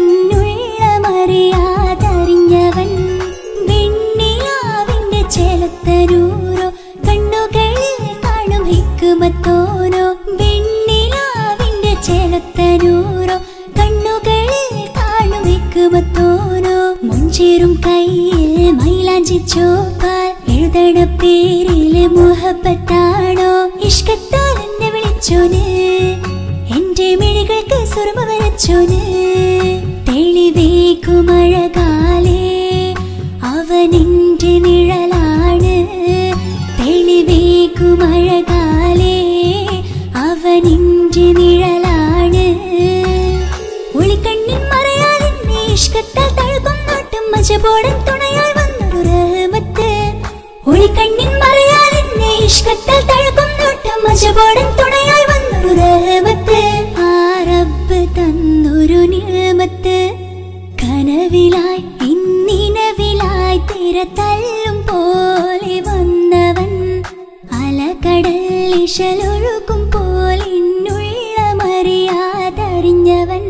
മറിയാതറിഞ്ഞവൻ വെണ്ണിലാവിന്റെ ചേലത്തരൂരോ കണ്ണുകളിൽ കാണും ഹിക്കുമത്തോരോ വെണ്ണിലാവിന്റെ ചേലത്തരൂരോ കണ്ണുകളിൽ കാണും ഹിക്കുമത്തോരോ മുഞ്ചേറും കയ്യിൽ മൈലാഞ്ചി ചോപ്പാൽ എഴുതണ പേരില് മുഹബത്താണോ ഇഷ്കത്താൽ എന്നെ വിളിച്ചോന് എന്റെ മിഴികൾക്ക് സുറുമ വരച്ചോന് തെളിവേക്കുമഴകാലേ അവനെന്റെ നിഴലാണ് തെളിവേക്കുമഴകാലേ അവനെന്റെ നിഴലാണ് ഒളിക്കണ്ണിൻ മറയാലെന്നെ ഇഷ്കത്താൽ തഴുകും നോട്ടും മജബോടൻ തുണയായി വന്നൊരു റഹ്മത്ത് ഒളിക്കണ്ണിൻ മറയാലെന്നെ ഇഷ്കത്താൽ തഴുകും നോട്ടും മജബോടൻ തുണയായി വന്നൊരു റഹ്മത്ത് ആ റബ്ബ് തന്നൊരു നിഅമത്ത് കനവിലായി ഇന്നിനവിലായി തിരതല്ലും പോലെ വന്നവൻ അലകടൽ ഇശലൊഴുകും പോലെ മറിയാതറിഞ്ഞവൻ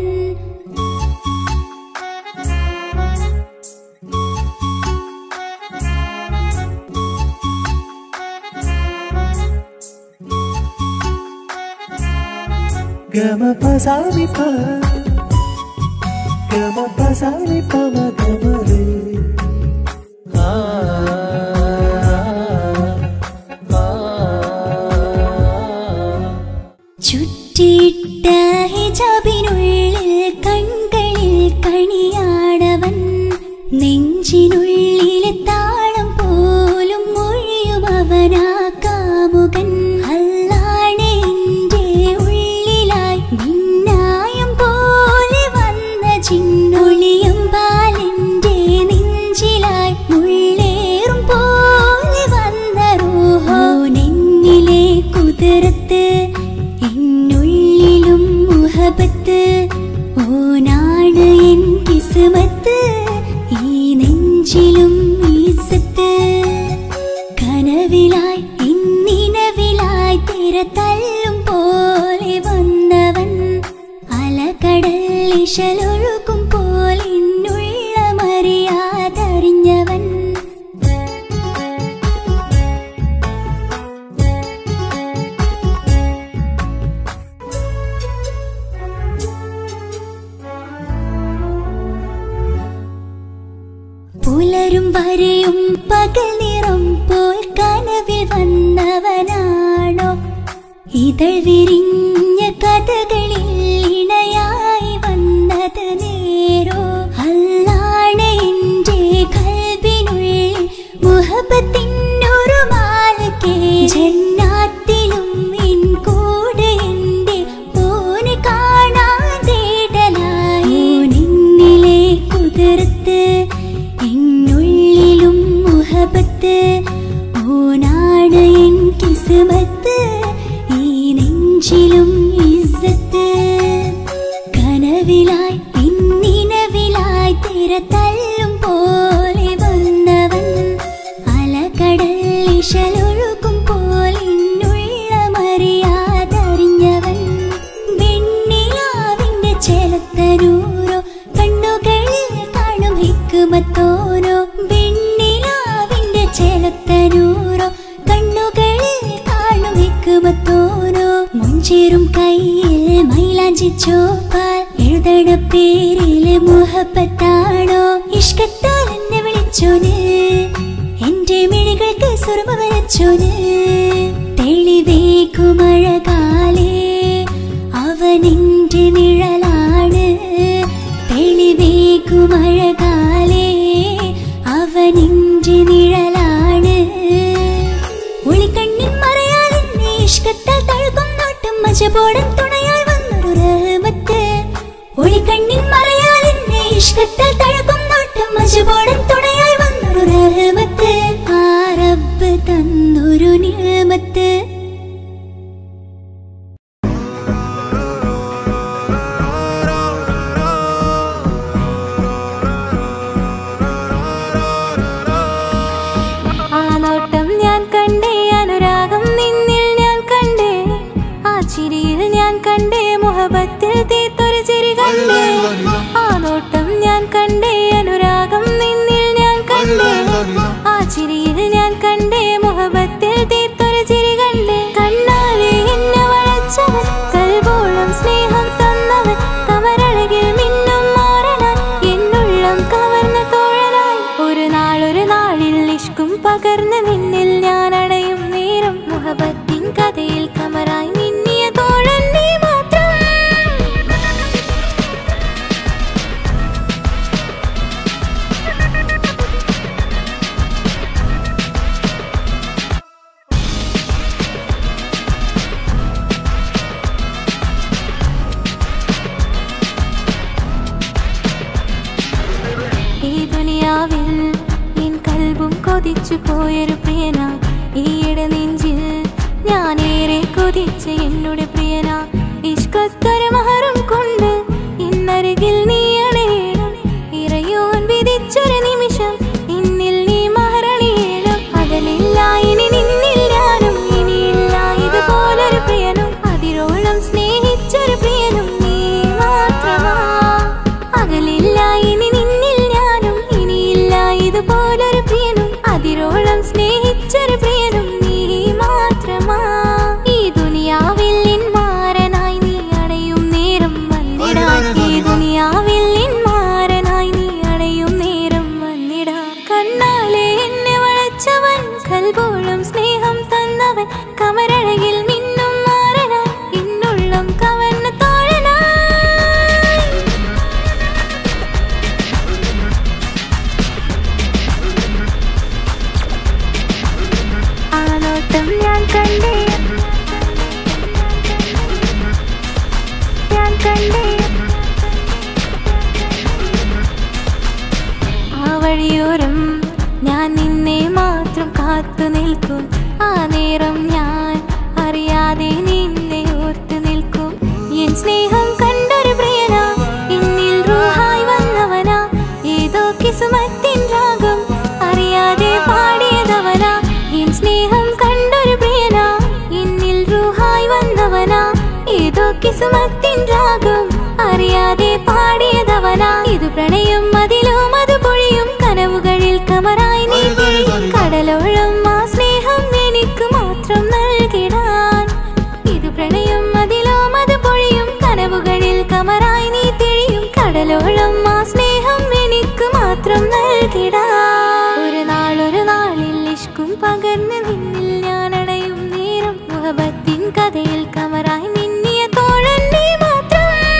ചുറ്റിയിട്ട ഹിജാബിനുള്ളിൽ കൺകളിൽ കണിയാടവൻ നെഞ്ചിനുള്ളിലെ താളം പോലും മൊഴിയും അവനാ കാമുകൻ അല്ലാണെ എന്റെ ഉള്ളിലായി മിന്നായം പോലെ വന്ന ചിന്നൊളിയും പാലെന്റെ നെഞ്ചിലായി മുള്ളേറും പോലെ വന്ന റൂഹോ നെന്നിലെ കുതിരത്ത് എന്നുള്ളിലും മുഹബത്ത് ഓനാണ് എൻ കിസ്മത്ത് ഈ നെഞ്ചിലും ഈസത്ത് കനവിലായി ഇന്നിനവിലായി തിരതല്ലും പോലെ വന്നവൻ അലകടൽ ഇശലൊഴുകും പോലെ മറിയാതറിഞ്ഞവൻ പുലരും വരെയും പകൽ നിറം പോൽ കനവിൽ വന്നവനാണോ ഇതൾ വിരിഞ്ഞ കഥകളിൽ ഇണയായി വന്നത് നേരോ അല്ലാണെ എന്റെ കൽബിനുള്ളിൽ മുഹബത്തിനൊരു മാലക്കേ ജന്നാത്തിലും എൻ കൂടെ എന്റെ ഓനെ കാണാൻ തേടലായി നിന്നിലെ കുതിരത്ത് എന്നുള്ളിലും മുഹബത്ത് ഓനാണ് എൻ കിസ്മത്ത് ഈ നെഞ്ചിലും ഇസ്സത്ത് കനവിലായി ഇന്നിനവിലായി തിരതല്ലും പോലെ വന്നവൻ അലകടൽ ഇശലൊഴുകും പോലെ മറിയാതറിഞ്ഞവൻ വെണ്ണിലാവിന്റെ ചേലത്തരൂരോ കണ്ണുകളിൽ കാണും ഹിക്കുമത്തോരോ വെണ്ണിലാവിന്റെ ചേലത്തരൂരോ കണ്ണുകളിൽ കാണും ഹിക്കുമത്തോരോ മുഞ്ചേറും കയ്യിൽ മൈലാഞ്ചി ചോപ്പാൽ എഴുതണ പേരില് മുഹബത്താണോ ഇഷ്കത്താൽ എന്നെ വിളിച്ചോന് എന്റെ മിഴികൾക്ക് സുറുമ വരച്ചോന് തെളിവേക്കുമഴകാലേ അവനെന്റെ നിഴലാണ് തെളിവേക്കുമഴകാലേ അവനെന്റെ നിഴലാണ് ഒളിക്കണ്ണിൻ മറയാ മഷബോടൻ തുണയായി വന്നൊരു റഹ്മത്ത് ഒളിക്കണ്ണിൻ മറയാൽ എന്നെ ഇഷ്കത്തിൽ തഴുകും നോട്ടം മഷബോടൻ തുണയായി വന്നൊരു റഹ്മത്ത് ആ റബ്ബ് തന്നൊരു നിഅമത്ത് മുഹബത്തിൽ തീർത്തൊരു ചിരി കണ്ടേ ആ നോട്ടം ഞാൻ കണ്ടേ അനുരാഗം നിന്നിൽ ഞാൻ കണ്ടേ ആ ചിരിയിൽ ഞാൻ കണ്ടേ മുഹബത്തിൽ തീർത്തൊരു ചിരി കണ്ടേ കണ്ണാലെ എന്നെ വളച്ചവൻ കൽബോളം സ്നേഹം തന്നവൻ കമരഴകിൽ മിന്നും മാറനാൻ എന്നുള്ളം കവർന്ന തോഴനായി ഒരു നാളിൽ ഇഷ്കും പകർന്ന് നിന്നിൽ ഞാൻ അടയും നേരം മുഹബത്തിൻ കഥയിൽ കമറായി മിന്നിയ തോഴൻ നീ മാത്രം കൊതിച്ചു പോയൊരു പ്രിയന ഈയിടെ നെഞ്ചിൽ ഞാനേറെ കൊതിച്ച് എന്നോട് പ്രിയന ഇഷ്കത്തൊരു മഹറും കൊണ്ട് ഇന്നരികിൽ നീ അണയണം ഇറയോൻ വിധിച്ചൊരു നിമിഷം ഇന്നിൽ നീ മഹറണിയണം അകലില്ല ഇനി നിന്നിൽ ഞാനും ഇനിയില്ല ഇതുപോലൊരു പ്രിയനും അതിരോളം സ്നേഹിച്ചൊരു പ്രിയനും നീ മാത്രമാ അകലില്ല ഇനി നിന്നിൽ ഞാനും ഇനിയില്ല ഇതുപോലൊരു പ്രിയനും അതിരോളം സ്നേഹിച്ചൊരു പ്രിയനും നീ മാത്രമാ ഈ ദുനിയാവിൽ മാറനായി നീ അടയും നേരം വന്നിടാൻ ഈ ദുനിയാവിൽ മാറനായി നീ അടയും നേരം വന്നിടാൻ കണ്ണാലെ എന്നെ വളച്ചവൻ കൽബോളം സ്നേഹം തന്നവൻ കമരഴകിൽ മിന്നും മാറനായി എന്നുള്ളം കവർന്ന തോഴനായി ഞാൻ കണ്ടേ ആ വഴിയോരം ഞാൻ നിന്നെ മാത്രം കാത്തു നിൽക്കും ആ നേരം ഞാൻ അറിയാതെ നിന്നെ ഓർത്തു നിൽക്കും എൻ സ്നേഹം കണ്ടൊരു പ്രിയന എന്നിൽ റൂഹായി വന്നവനാ ഏതോ കിസ്മത്തിൻ രാഗം അറിയാതെ പാടിയതവനാ എൻ സ്നേഹം കണ്ടൊരു പ്രിയന എന്നിൽ റൂഹായി വന്നവനാ ഏതോ കിസ്മത്തിൻ രാഗം അറിയാതെ പാടിയതവനാ ഇത് പ്രണയം അതിലും അത് പൊഴിയും കനവുകളിൽ കമറായി നീ കടലോളം ആ സ്നേഹം എനിക്ക് മാത്രം നൽകിടാൻ ഇത് പ്രണയം അതിലും അത് പൊഴിയും കനവുകളിൽ കമറായി നീ തെളിയും കടലോളം ആ സ്നേഹം എനിക്ക് മാത്രം നൽകിടാൻ ഒരു നാളിൽ ഇഷ്കും പകർന്ന് നിന്നിൽ ഞാൻ അടയും നേരം മുഹബത്തിൻ കഥയിൽ കമറായി മിന്നിയ തോഴൻ നീ മാത്രം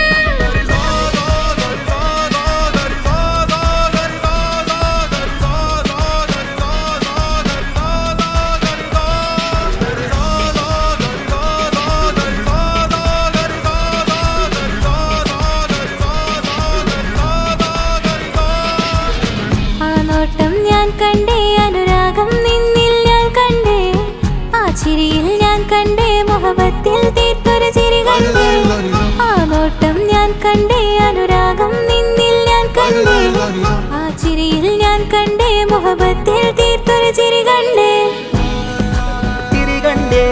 കണ്ടേ അനുരാഗം നിന്നിൽ ഞാൻ കണ്ടേ ആ ചിരിയിൽ ഞാൻ കണ്ടേ മുഹബത്തിൽ തീർത്തൊരു ചിരി കണ്ടേ ആ നോട്ടം ഞാൻ കണ്ടേ അനുരാഗം നിന്നിൽ ഞാൻ കണ്ടേ ആ ചിരിയിൽ ഞാൻ കണ്ടേ മുഹബത്തിൽ തീർത്തൊരു ചിരി കണ്ടേ ചിരി കണ്ടേ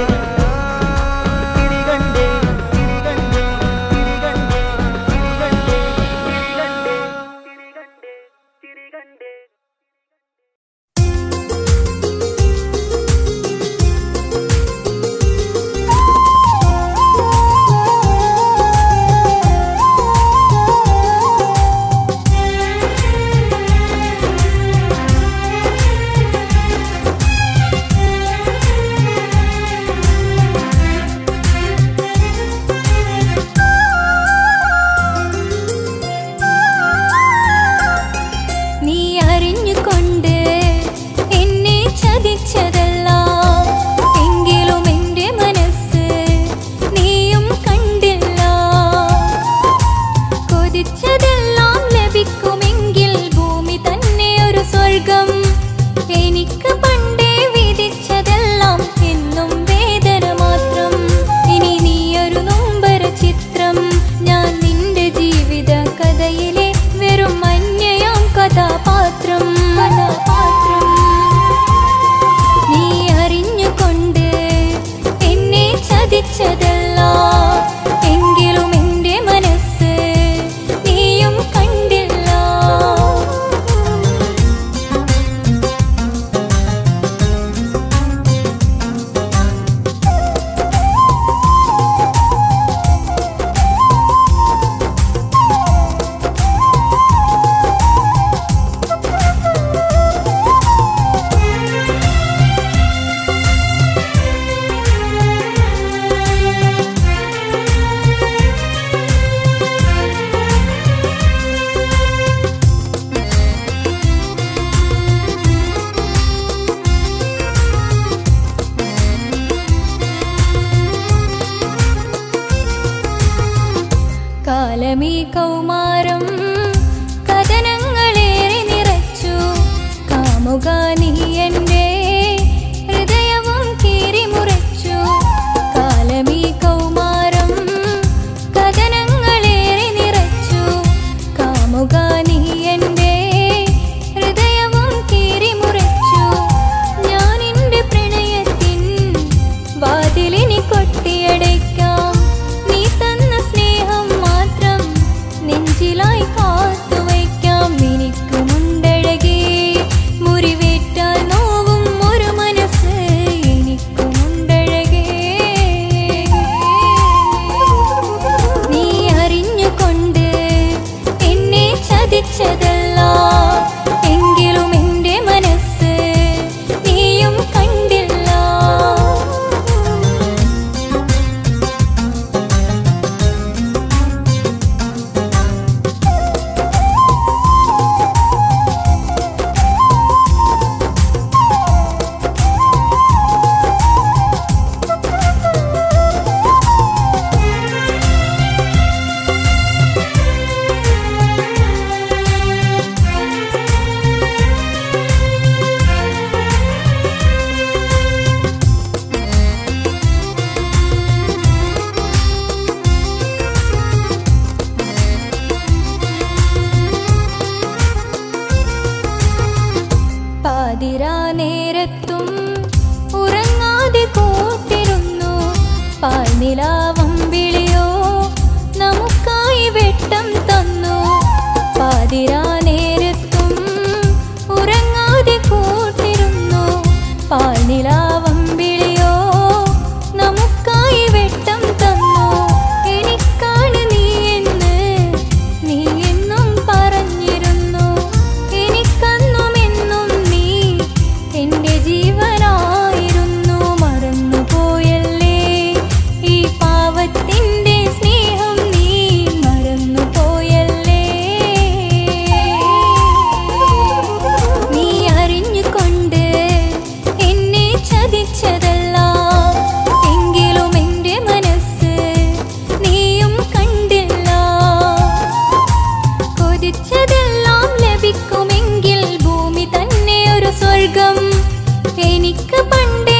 നീ എൻ്റെ ഹൃദയവും കീറിമുറിച്ചു. കാലമീ കൗമാരം കഥനങ്ങളേറെ നിറച്ചു. കാമുക നീ എൻ്റെ ഹൃദയവും കീറിമുറിച്ചു. ഞാൻ എൻ്റെ പ്രണയത്തിൻ വാതിലിനി കൊട്ടിയടയ്ക്കാം. നീ തന്ന സ്നേഹം മാത്രം നെഞ്ചിലായി കാത്തുവയ്ക്കാം. എനിക്കുമുണ്ടഴകേ മുറിവേറ്റാൽ നോവും ഒരു മനസ്സ്. എനിക്കുമുണ്ടഴകേ നീ അറിഞ്ഞുകൊണ്ട് എന്നെ ചതിച്ചതല്ല. എങ്കിലും എൻ്റെ മനസ്സ് നീയും കണ്ടില്ല. പാതിരാ നേരത്തും ഉറങ്ങാതെ കൂട്ടിരുന്നു. പാൽനിലാവമ്പിളിയോ നമുക്കായി വെട്ടം തന്നു. പാതിരാ നേരത്തും ഉറങ്ങാതെ കൂട്ടിരുന്നു. പാൽനിലാവമ്പിളിയോ നമുക്കായി വെട്ടം തന്നു. എനിക്കാണ് നീ എന്ന് നീ എന്നും പറഞ്ഞിരുന്നു. എനിക്കന്നുമെന്നും നീ എൻ്റെ ജീവനായിരുന്നു. മറന്നുപോയല്ലേ ഈ പാവത്തിൻ്റെ സ്നേഹം. നീ മറന്നുപോയല്ലേ. നീ അറിഞ്ഞുകൊണ്ട് എന്നെ ചതിച്ചതല്ല. എങ്കിലും എൻ്റെ മനസ്സ് നീയും കണ്ടില്ല. കൊതിച്ചതെല്ലാം ലഭിക്കുമെങ്കിൽ ഭൂമി തന്നെ ഒരു സ്വർഗം. എനിക്ക് പണ്ട്